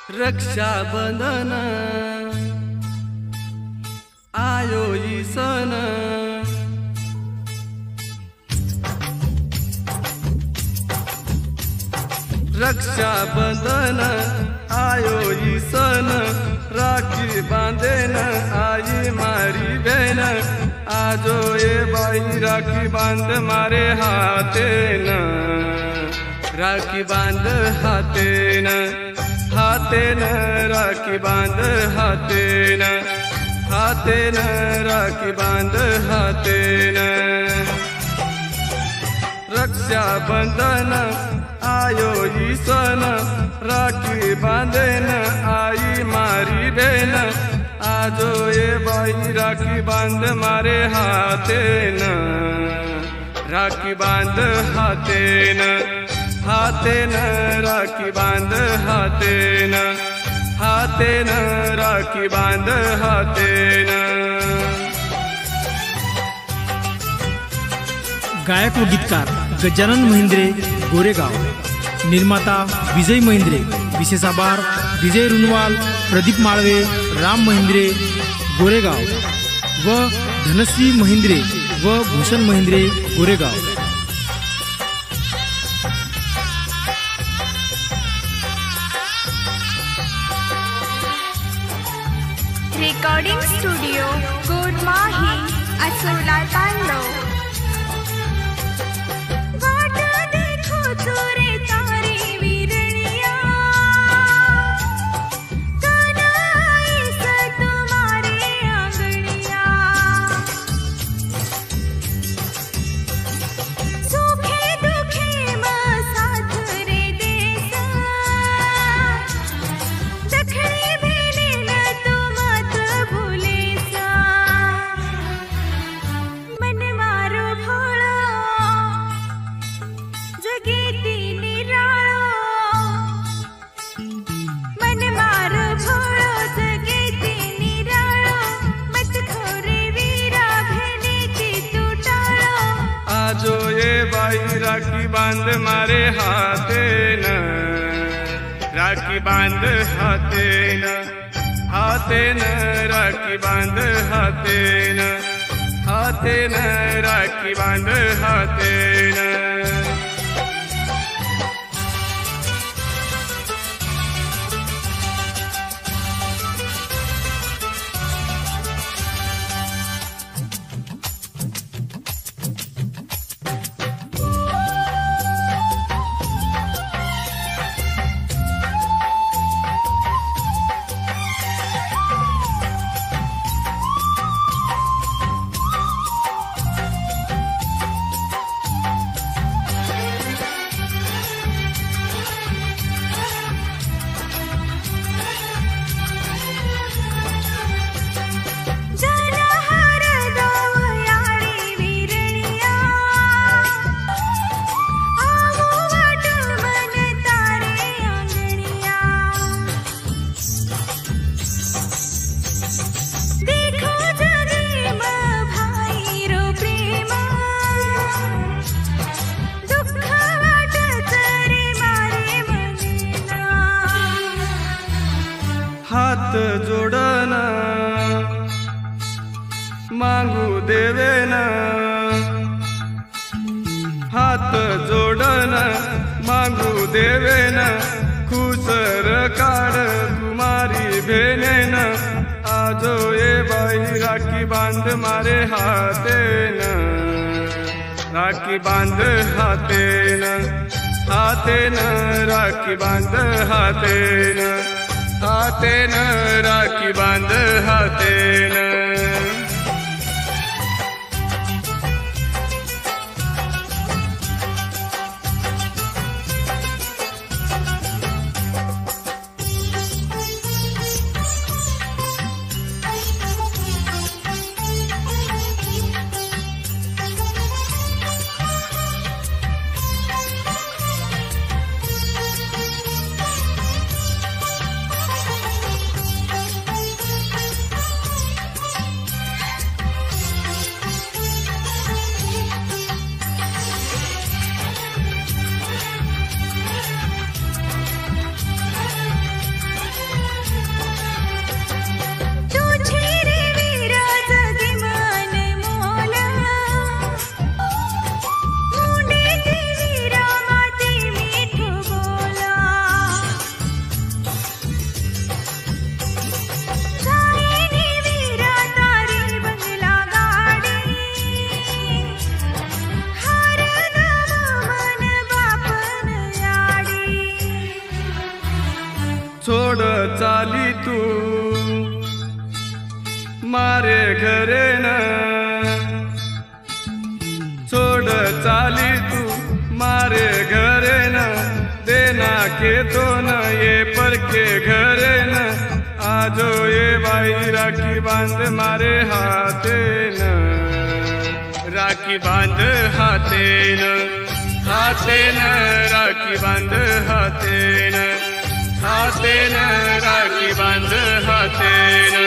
रक्षाबंधन आयो ई सन, रक्षाबंधन आयो ई सन, राखी बांधेन आई मारी बहन, आजो ये बाई राखी बांध मारे हाथेन, राखी बांध हाथेन, हाथेन राखी बांध हाथेन, हाथेन राखी बांध हाथेन। रक्षाबंधन आयो ई सन, राखी बांधेन आई मारी बहन, आजो ये बाई राखी बांध मारे हाथेन, राखी बांध हाथेन, हाथेन राखी बांध हाथेन, हाथेन राखी बांध हाथेन। गायक व गीतकार गजानन महिंद्रे गोरेगाव, निर्माता विजय महिंद्रे, विशेष आभार विजय रुनवाल, प्रदीप माळवे, राम महिंद्रे गोरेगाव व धनश्री महिंद्रे व भूषण महिंद्रे गोरेगाव। रिकॉर्डिंग स्टूडियो कोटमाही, असोला तांडव। आजो ये बाई राखी बांध मारे हाथेन, राखी बांध हाथेन, हाथेन राखी बांध हाथेन, हाथेन राखी बांध हाथेन। हात जोडन मागू देवेन, हात जोडन मागू देवेन, खुसर काढ तुम्हारी भेनेन, आजो ये बाई राखी बांध मारे हाथेन, राखी बांध हाथेन, हाथेन राखी बांध हाथेन, हाथेन राखी बांध हाथेन। छोड़ चाली तू मारे घरे न छोड़ चाली तू मारे घरे न देना के तो न ये पर के घरे न आजो ये भाई राखी बांध मारे हाथे न राखी बांध हाथे न राखी बांध हाथे न राखी बांध हाथे न